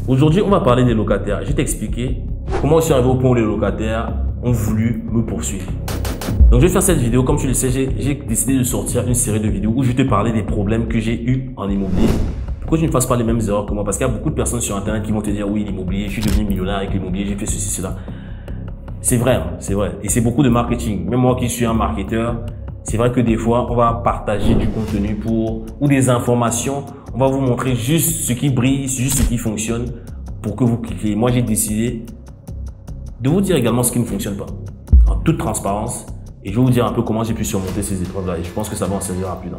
Aujourd'hui, on va parler des locataires. Je vais t'expliquer comment je suis arrivé au point où les locataires ont voulu me poursuivre. Donc, je vais faire cette vidéo. Comme tu le sais, j'ai décidé de sortir une série de vidéos où je vais te parler des problèmes que j'ai eu en immobilier. Pourquoi je ne fasse pas les mêmes erreurs que moi? Parce qu'il y a beaucoup de personnes sur Internet qui vont te dire oui, l'immobilier, je suis devenu millionnaire avec l'immobilier, j'ai fait ceci, cela. C'est vrai, hein, c'est vrai. Et c'est beaucoup de marketing. Même moi qui suis un marketeur, c'est vrai que des fois, on va partager du contenu ou des informations. On va vous montrer juste ce qui brille, juste ce qui fonctionne pour que vous cliquiez. Moi, j'ai décidé de vous dire également ce qui ne fonctionne pas. En toute transparence. Et je vais vous dire un peu comment j'ai pu surmonter ces épreuves-là. Et je pense que ça va en servir à plus d'un.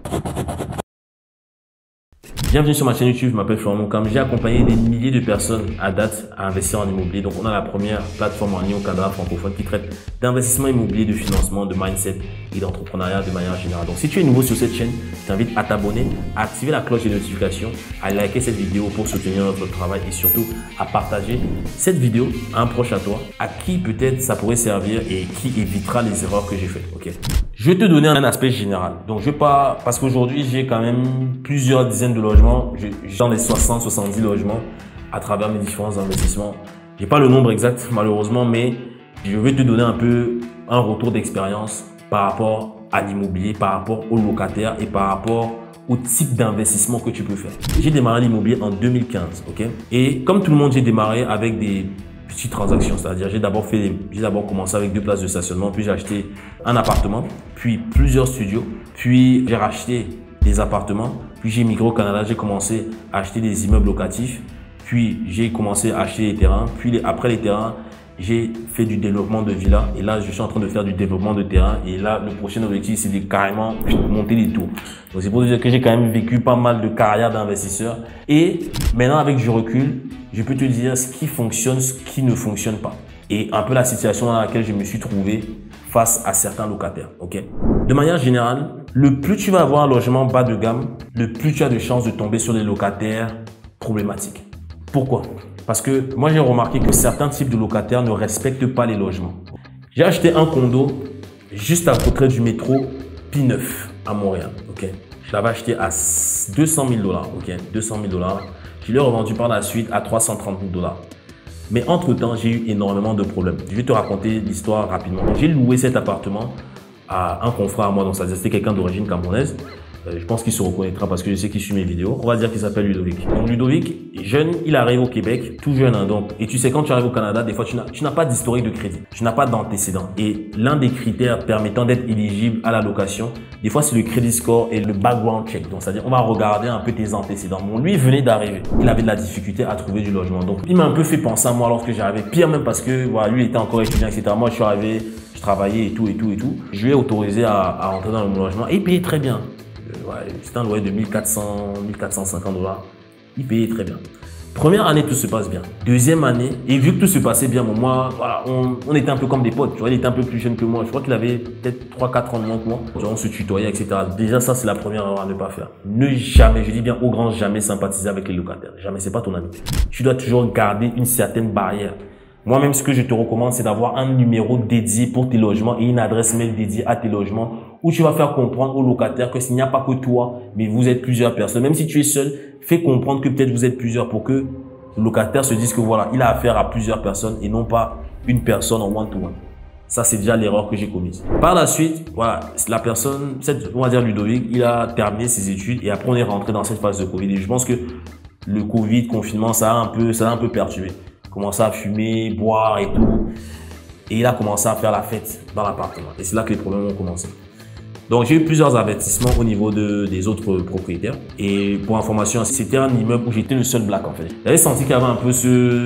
Bienvenue sur ma chaîne YouTube, je m'appelle Florent Moncam. J'ai accompagné des milliers de personnes à date à investir en immobilier. Donc, on a la première plateforme en ligne au Canada francophone qui traite d'investissement immobilier, de financement, de mindset et d'entrepreneuriat de manière générale. Donc, si tu es nouveau sur cette chaîne, je t'invite à t'abonner, à activer la cloche des notifications, à liker cette vidéo pour soutenir notre travail et surtout à partager cette vidéo à un proche à toi, à qui peut-être ça pourrait servir et qui évitera les erreurs que j'ai faites. Ok. Je vais te donner un aspect général. Donc, je vais pas, parce qu'aujourd'hui, j'ai quand même plusieurs dizaines de logements. J'ai dans les 60-70 logements à travers mes différents investissements. J'ai pas le nombre exact, malheureusement, mais je vais te donner un peu un retour d'expérience par rapport à l'immobilier, par rapport aux locataires et par rapport au type d'investissement que tu peux faire. J'ai démarré l'immobilier en 2015, ok? Et comme tout le monde, j'ai démarré avec des petites transactions, c'est-à-dire j'ai d'abord commencé avec 2 places de stationnement, puis j'ai acheté un appartement, puis plusieurs studios, puis j'ai racheté des appartements, puis j'ai migré au Canada, j'ai commencé à acheter des immeubles locatifs, puis j'ai commencé à acheter des terrains, puis après les terrains, j'ai fait du développement de villas et là je suis en train de faire du développement de terrain et là le prochain objectif c'est de carrément monter les taux. Donc c'est pour dire que j'ai quand même vécu pas mal de carrière d'investisseur et maintenant avec du recul, je peux te dire ce qui fonctionne, ce qui ne fonctionne pas et un peu la situation dans laquelle je me suis trouvé face à certains locataires. Ok. De manière générale, le plus tu vas avoir un logement bas de gamme, le plus tu as de chances de tomber sur des locataires problématiques. Pourquoi? Parce que moi, j'ai remarqué que certains types de locataires ne respectent pas les logements. J'ai acheté un condo juste à côté du métro P9 à Montréal. Ok. Je l'avais acheté à 200 000 $. Ok. 200 000 $. Je l'ai revendu par la suite à 330 000 $. Mais entre-temps, j'ai eu énormément de problèmes. Je vais te raconter l'histoire rapidement. J'ai loué cet appartement à un confrère à moi. Donc, c'était quelqu'un d'origine camerounaise. Je pense qu'il se reconnaîtra parce que je sais qu'il suit mes vidéos. On va dire qu'il s'appelle Ludovic. Donc Ludovic, jeune, il arrive au Québec, tout jeune. Hein, donc, et tu sais, quand tu arrives au Canada, des fois, tu n'as pas d'historique de crédit. Tu n'as pas d'antécédent. Et l'un des critères permettant d'être éligible à la location, des fois, c'est le credit score et le background check. Donc, c'est-à-dire, on va regarder un peu tes antécédents. Bon, lui, il venait d'arriver. Il avait de la difficulté à trouver du logement. Donc, il m'a un peu fait penser à moi lorsque j'arrivais. Pire même parce que, voilà, lui, il était encore étudiant, etc. Moi, je suis arrivé, je travaillais et tout. Je lui ai autorisé à rentrer dans le logement et il payait très bien. Ouais, c'était un loyer de 1450 $. Il payait très bien. Première année, tout se passe bien. Deuxième année, et vu que tout se passait bien, moi, voilà, on était un peu comme des potes. Tu vois, il était un peu plus jeune que moi. Je crois qu'il avait peut-être 3-4 ans de moins que moi. Genre, on se tutoyait, etc. Déjà, ça, c'est la première erreur à ne pas faire. Ne jamais, je dis bien au grand jamais sympathiser avec les locataires. Jamais, c'est pas ton ami. Tu dois toujours garder une certaine barrière. Moi-même, ce que je te recommande, c'est d'avoir un numéro dédié pour tes logements et une adresse mail dédiée à tes logements où tu vas faire comprendre aux locataires que s'il n'y a pas que toi, mais vous êtes plusieurs personnes. Même si tu es seul, fais comprendre que peut-être vous êtes plusieurs pour que le locataire se dise que voilà, il a affaire à plusieurs personnes et non pas une personne en one-to-one. Ça, c'est déjà l'erreur que j'ai commise. Par la suite, voilà, la personne, on va dire Ludovic, il a terminé ses études et après on est rentré dans cette phase de Covid. Et je pense que le Covid, confinement, ça a un peu perturbé. Commencé à fumer, boire et tout. Et il a commencé à faire la fête dans l'appartement. Et c'est là que les problèmes ont commencé. Donc, j'ai eu plusieurs avertissements au niveau des autres propriétaires. Et pour information, c'était un immeuble où j'étais le seul black en fait. J'avais senti qu'il y avait un peu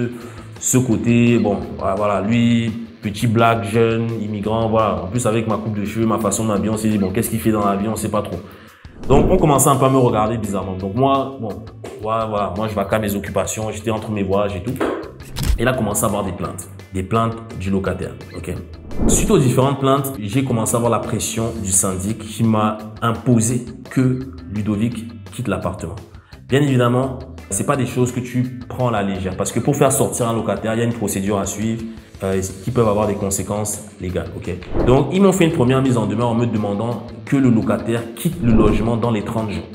ce côté, bon, voilà, lui, petit black, jeune, immigrant, voilà. En plus, avec ma coupe de cheveux, ma façon de m'habiller, on s'est dit, bon, qu'est-ce qu'il fait dans l'avion, on sait pas trop. Donc, on commençait un peu à me regarder bizarrement. Donc, moi, bon, voilà, moi, je vais à mes occupations, j'étais entre mes voyages et tout. Et là, commencé à avoir des plaintes du locataire. Ok. Suite aux différentes plaintes, j'ai commencé à avoir la pression du syndic qui m'a imposé que Ludovic quitte l'appartement. Bien évidemment, c'est pas des choses que tu prends à la légère parce que pour faire sortir un locataire, il y a une procédure à suivre qui peuvent avoir des conséquences légales. Ok. Donc, ils m'ont fait une première mise en demeure en me demandant que le locataire quitte le logement dans les 30 jours.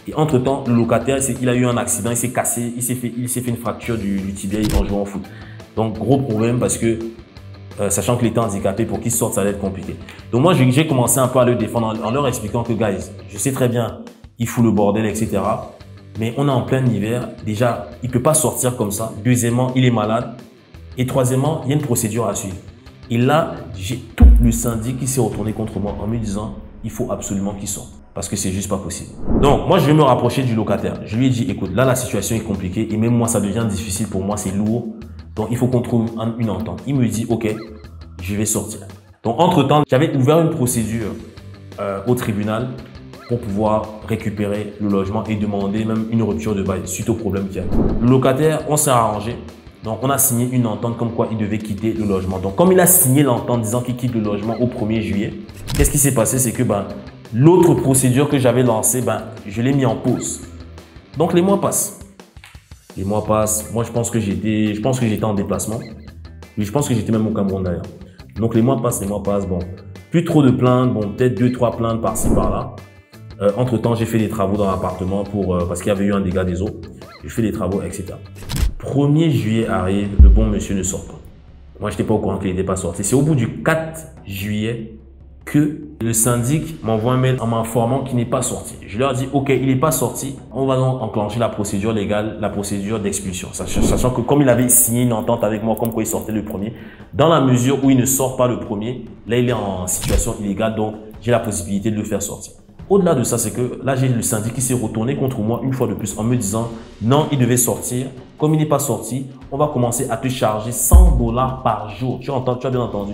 Et entre-temps, le locataire, il a eu un accident, il s'est cassé, il s'est fait une fracture du tibia en jouant au foot. Donc, gros problème parce que, sachant qu'il était handicapé, pour qu'il sorte, ça allait être compliqué. Donc, moi, j'ai commencé un peu à le défendre en leur expliquant que, guys, je sais très bien, il fout le bordel, etc. Mais on est en plein hiver. Déjà, il ne peut pas sortir comme ça. Deuxièmement, il est malade. Et troisièmement, il y a une procédure à suivre. Et là, j'ai tout le syndic qui s'est retourné contre moi en me disant, il faut absolument qu'il sorte. Parce que c'est juste pas possible. Donc, moi, je vais me rapprocher du locataire. Je lui ai dit, écoute, là, la situation est compliquée et même moi, ça devient difficile pour moi, c'est lourd. Donc, il faut qu'on trouve une entente. Il me dit, OK, je vais sortir. Donc, entre-temps, j'avais ouvert une procédure au tribunal pour pouvoir récupérer le logement et demander même une rupture de bail suite au problème qu'il y a. Le locataire, on s'est arrangé. Donc, on a signé une entente comme quoi il devait quitter le logement. Donc, comme il a signé l'entente disant qu'il quitte le logement au 1er juillet, qu'est-ce qui s'est passé? C'est que l'autre procédure que j'avais lancée, je l'ai mis en pause. Donc, les mois passent. Les mois passent. Moi, je pense que j'étais en déplacement. Oui, je pense que j'étais même au Cameroun d'ailleurs. Donc, les mois passent. Bon, plus trop de plaintes. Bon, peut-être 2-3 plaintes par-ci, par-là. Entre-temps, j'ai fait des travaux dans l'appartement parce qu'il y avait eu un dégât des eaux. J'ai fait des travaux, etc. 1er juillet arrive, le bon monsieur ne sort pas. Moi, je n'étais pas au courant qu'il n'était pas sorti. C'est au bout du 4 juillet que le syndic m'envoie un mail en m'informant qu'il n'est pas sorti. Je leur dis, OK, il n'est pas sorti. On va donc enclencher la procédure légale, la procédure d'expulsion. Sachant que comme il avait signé une entente avec moi, comme quoi il sortait le 1er, dans la mesure où il ne sort pas le 1er, là, il est en situation illégale, donc j'ai la possibilité de le faire sortir. Au-delà de ça, c'est que là, j'ai le syndic qui s'est retourné contre moi une fois de plus en me disant non, il devait sortir. Comme il n'est pas sorti, on va commencer à te charger $100 par jour. Tu as bien entendu.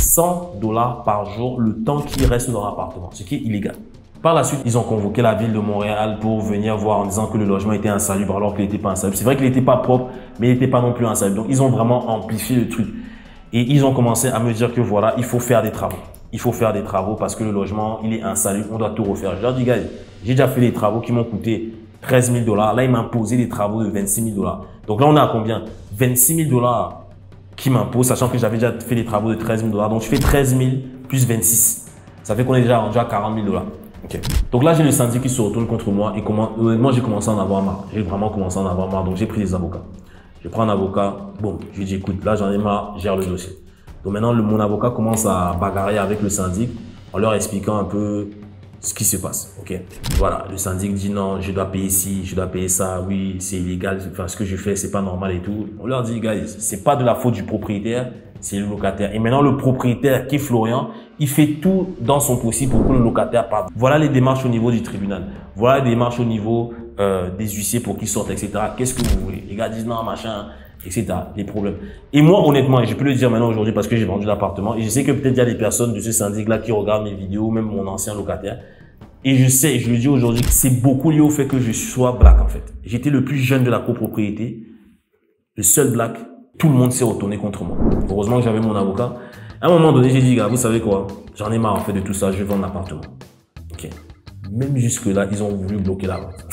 $100 par jour le temps qu'il reste dans l'appartement, ce qui est illégal. Par la suite, ils ont convoqué la ville de Montréal pour venir voir en disant que le logement était insalubre alors qu'il n'était pas insalubre. C'est vrai qu'il n'était pas propre, mais il n'était pas non plus insalubre. Donc, ils ont vraiment amplifié le truc. Et ils ont commencé à me dire que voilà, il faut faire des travaux. Il faut faire des travaux parce que le logement, il est insalubre, on doit tout refaire. Je leur dis, gars, j'ai déjà fait des travaux qui m'ont coûté $13 000. Là, il m'a imposé des travaux de $26 000. Donc là, on est à combien? $26 000 qui m'impose, sachant que j'avais déjà fait des travaux de $13 000. Donc, je fais 13 000 plus 26. Ça fait qu'on est déjà rendu à $40 000. Okay. Donc là, j'ai le syndic qui se retourne contre moi et honnêtement, j'ai commencé à en avoir marre. J'ai vraiment commencé à en avoir marre. Donc, j'ai pris des avocats. Je prends un avocat. Bon, je lui dis, écoute, là, j'en ai marre, gère le dossier. Donc maintenant, mon avocat commence à bagarrer avec le syndic en leur expliquant un peu ce qui se passe. Ok, voilà, le syndic dit non, je dois payer ci, je dois payer ça, oui, c'est illégal, enfin, ce que je fais, c'est pas normal et tout. On leur dit, guys, c'est pas de la faute du propriétaire, c'est le locataire. Et maintenant, le propriétaire, qui est Florian, il fait tout dans son possible pour que le locataire parte. Voilà les démarches au niveau du tribunal. Voilà les démarches au niveau des huissiers pour qu'ils sortent, etc. Qu'est-ce que vous voulez? Les gars disent non, machin, etc. Des problèmes. Et moi, honnêtement, et je peux le dire maintenant aujourd'hui parce que j'ai vendu l'appartement, et je sais que peut-être il y a des personnes de ce syndic-là qui regardent mes vidéos, même mon ancien locataire. Et je sais, je le dis aujourd'hui, c'est beaucoup lié au fait que je sois black, en fait. J'étais le plus jeune de la copropriété, le seul black. Tout le monde s'est retourné contre moi. Heureusement que j'avais mon avocat. À un moment donné, j'ai dit, gars, vous savez quoi? J'en ai marre, en fait, de tout ça. Je vais vendre l'appartement. Ok. Même jusque-là, ils ont voulu bloquer la vente.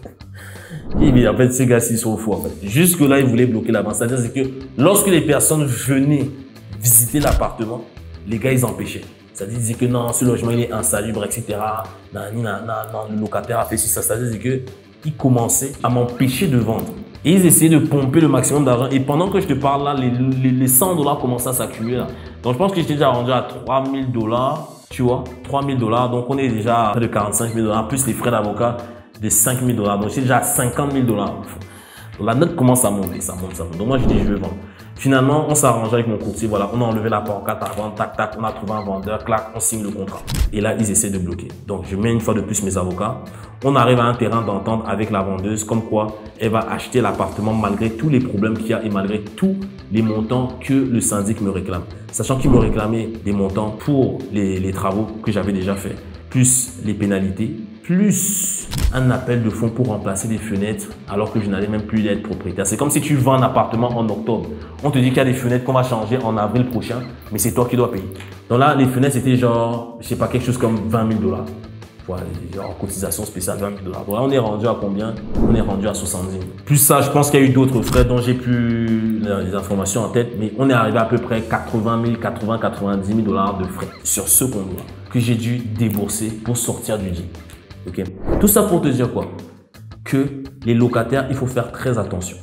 Et en fait, ces gars-ci sont fous, en fait. Jusque-là, ils voulaient bloquer la vente. C'est-à-dire que lorsque les personnes venaient visiter l'appartement, les gars, ils empêchaient. C'est-à-dire qu'ils disaient que non, ce logement, il est insalubre, etc. Non, le locataire a fait ça. C'est-à-dire qu'ils commençaient à m'empêcher de vendre. Et ils essayaient de pomper le maximum d'argent. Et pendant que je te parle là, les $100 commençaient à s'accumuler là. Donc, je pense que j'étais déjà rendu à $3 000, tu vois, $3 000. Donc, on est déjà à près de $45 000, plus les frais d'avocat de $5 000. Donc, j'étais déjà à $50 000. Donc, la note commence à monter, ça monte. Donc, moi, je dis, je vais vendre. Finalement, on s'est arrangé avec mon courtier. Voilà, on a enlevé la pancarte à vendre, tac, tac, on a trouvé un vendeur, clac, on signe le contrat. Et là, ils essaient de bloquer. Donc, je mets une fois de plus mes avocats. On arrive à un terrain d'entente avec la vendeuse, comme quoi elle va acheter l'appartement malgré tous les problèmes qu'il y a et malgré tous les montants que le syndic me réclame. Sachant qu'il me réclamait des montants pour les travaux que j'avais déjà faits, plus les pénalités, plus un appel de fonds pour remplacer des fenêtres alors que je n'allais même plus être propriétaire. C'est comme si tu vends un appartement en octobre. On te dit qu'il y a des fenêtres qu'on va changer en avril prochain, mais c'est toi qui dois payer. Donc là, les fenêtres, c'était genre, je sais pas, quelque chose comme $20 000. Voilà, genre cotisation spéciale $20 000. Voilà, on est rendu à combien? On est rendu à 70 000. Plus ça, je pense qu'il y a eu d'autres frais dont j'ai plus les informations en tête, mais on est arrivé à peu près 90 000 de frais sur ce compte-là que j'ai dû débourser pour sortir du deal. Okay. Tout ça pour te dire quoi? que les locataires, il faut faire très attention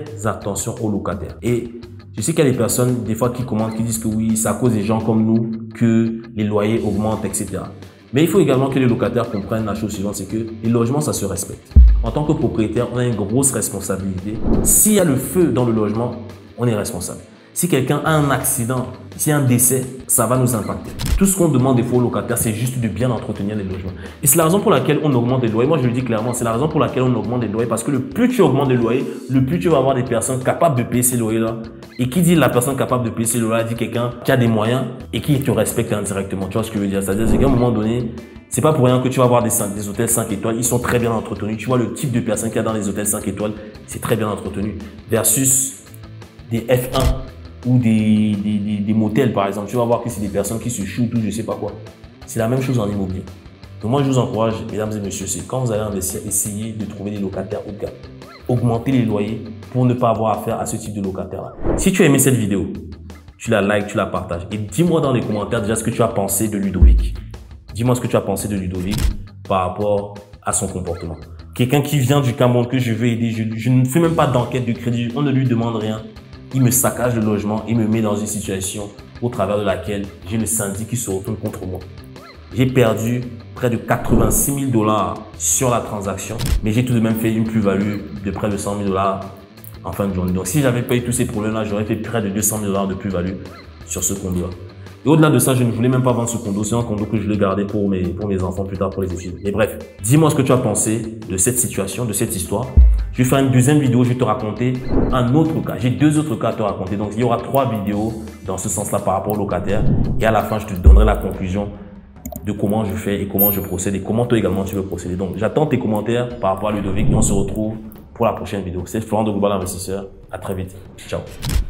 aux locataires. Et je sais qu'il y a des personnes, des fois, qui commentent, qui disent que oui, c'est à cause des gens comme nous que les loyers augmentent, etc. Mais il faut également que les locataires comprennent la chose suivante, c'est que les logements, ça se respecte. En tant que propriétaire, on a une grosse responsabilité. S'il y a le feu dans le logement, on est responsable. Si quelqu'un a un accident, s'il y a un décès, ça va nous impacter. Tout ce qu'on demande des fois aux locataires, c'est juste de bien entretenir les logements. Et c'est la raison pour laquelle on augmente les loyers. Moi, je le dis clairement, c'est la raison pour laquelle on augmente les loyers. Parce que le plus tu augmentes les loyers, le plus tu vas avoir des personnes capables de payer ces loyers-là. Et qui dit la personne capable de payer ces loyers-là, dit quelqu'un qui a des moyens et qui te respecte indirectement. Tu vois ce que je veux dire? C'est-à-dire qu'à un moment donné, c'est pas pour rien que tu vas avoir des hôtels 5 étoiles. Ils sont très bien entretenus. Tu vois le type de personnes qu'il y a dans les hôtels 5 étoiles, c'est très bien entretenu. Versus des F1 ou des motels, par exemple. Tu vas voir que c'est des personnes qui se shootent ou je sais pas quoi. C'est la même chose en immobilier. Donc moi, je vous encourage, mesdames et messieurs, c'est quand vous allez investir, essayez de trouver des locataires haut de gamme. Augmentez les loyers pour ne pas avoir affaire à ce type de locataire-là. Si tu as aimé cette vidéo, tu la likes, tu la partages. Et dis-moi dans les commentaires déjà ce que tu as pensé de Ludovic. Dis-moi ce que tu as pensé de Ludovic par rapport à son comportement. Quelqu'un qui vient du Cameroun que je veux aider, je ne fais même pas d'enquête de crédit, on ne lui demande rien. Il me saccage le logement, il me met dans une situation au travers de laquelle j'ai le syndic qui se retourne contre moi. J'ai perdu près de 86 000 $ sur la transaction, mais j'ai tout de même fait une plus-value de près de 100 000 $ en fin de journée. Donc si j'avais pas eu tous ces problèmes-là, j'aurais fait près de 200 000 $ de plus-value sur ce condo-là. Et au-delà de ça, je ne voulais même pas vendre ce condo. C'est un condo que je voulais garder pour mes enfants plus tard, pour les études. Mais bref, dis-moi ce que tu as pensé de cette situation, de cette histoire. Je vais faire une deuxième vidéo, je vais te raconter un autre cas. J'ai 2 autres cas à te raconter. Donc, il y aura 3 vidéos dans ce sens-là par rapport aux locataires. Et à la fin, je te donnerai la conclusion de comment je fais et comment je procède et comment toi également tu veux procéder. Donc, j'attends tes commentaires par rapport à Ludovic et on se retrouve pour la prochaine vidéo. C'est Florent de Global Investisseur. À très vite. Ciao.